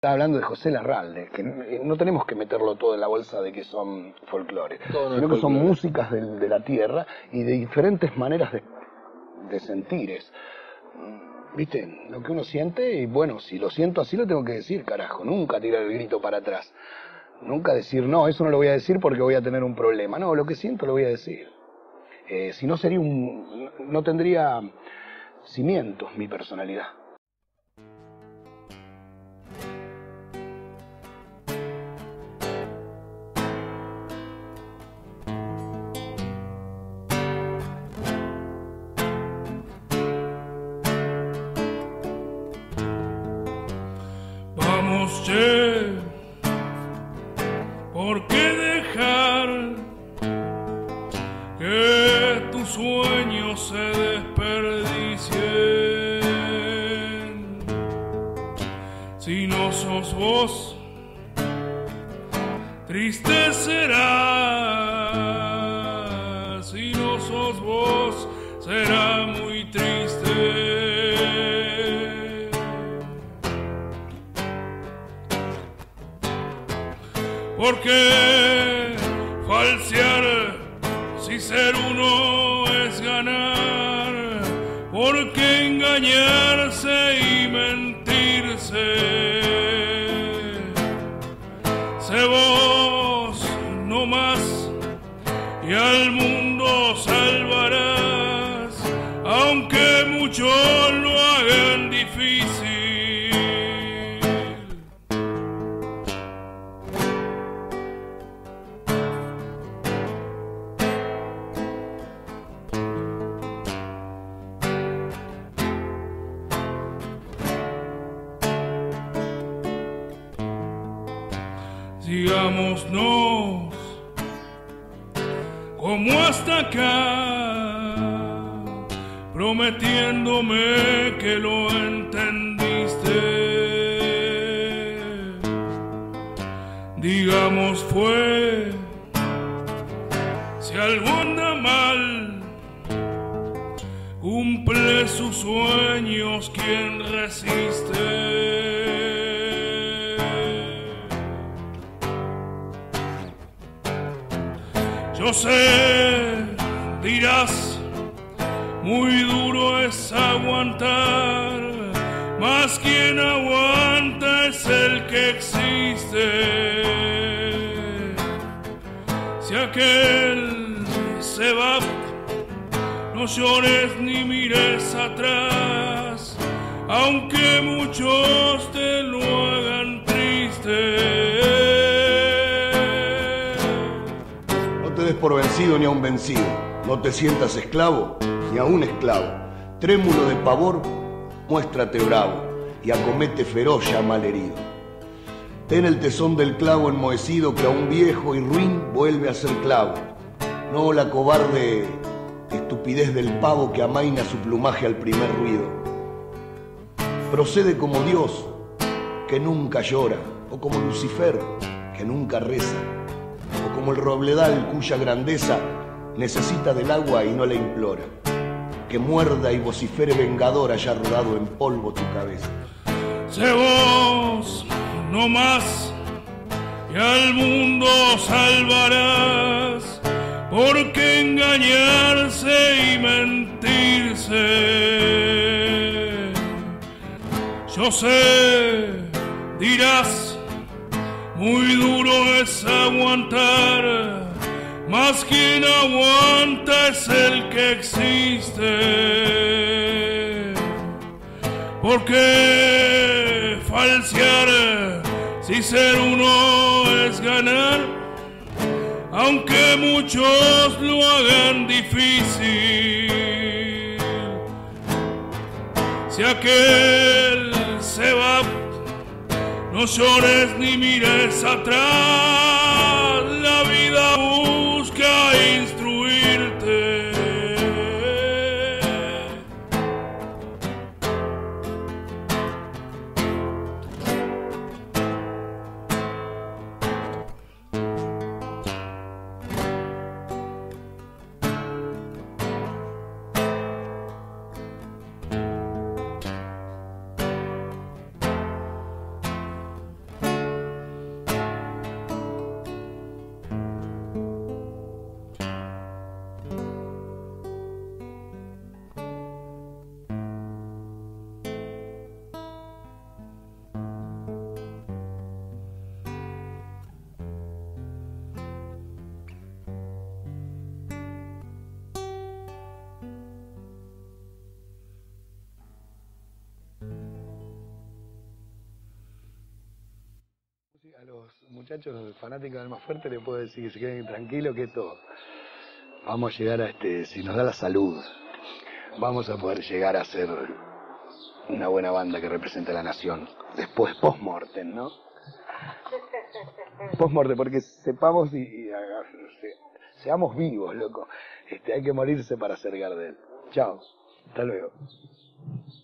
Estaba hablando de José Larralde, que no tenemos que meterlo todo en la bolsa de que son folclore, sino que son músicas de la tierra y de diferentes maneras de sentires. ¿Viste? Lo que uno siente, y bueno, si lo siento así lo tengo que decir, carajo, nunca tirar el grito para atrás. Nunca decir, no, eso no lo voy a decir porque voy a tener un problema. No, lo que siento lo voy a decir. Si no sería no tendría cimientos mi personalidad. Vamos, che, ¿por qué dejar que tus sueños se desperdicien? Si no sos vos, triste será. Si no sos vos, será muy triste. ¿Por qué falsear si ser uno es ganar? ¿Por qué engañarse y mentirse? Sé vos no más y al mundo salvarás, aunque muchos lo hagan difícil. Sigámonos como hasta acá, prometiéndome que lo entendiste. Digamos fue, si algo anda mal, cumple sus sueños quien resiste. Yo sé, dirás, muy duro es aguantar, mas quien aguanta es el que existe. Si aquel se va, no llores ni mires atrás, aunque muchos te lo hagan triste. No te des por vencido ni a un vencido, no te sientas esclavo ni a un esclavo. Trémulo de pavor, muéstrate bravo y acomete feroz ya malherido. Ten el tesón del clavo enmohecido que a un viejo y ruin vuelve a ser clavo. No la cobarde estupidez del pavo que amaina su plumaje al primer ruido. Procede como Dios, que nunca llora, o como Lucifer, que nunca reza, o como el robledal cuya grandeza necesita del agua y no la implora, que muerda y vocifere vengador haya rodado en polvo tu cabeza. Sé vos no más y al mundo salvarás, porque engañarse y mentirse. Yo sé, dirás, muy duro es aguantar, mas quien aguanta es el que existe. ¿Por qué falsear si ser uno es ganar? Aunque muchos lo hagan difícil. Si aquel se va, no llores ni mires atrás, la vida busca instruirte. muchachos, los fanáticos del Más Fuerte, les puedo decir que se queden tranquilos, que esto vamos a llegar a si nos da la salud, vamos a poder llegar a ser una buena banda que represente a la nación. Después, post-mortem, ¿no? Post-mortem, porque sepamos seamos vivos, loco. Hay que morirse para ser Gardel. Chao, hasta luego.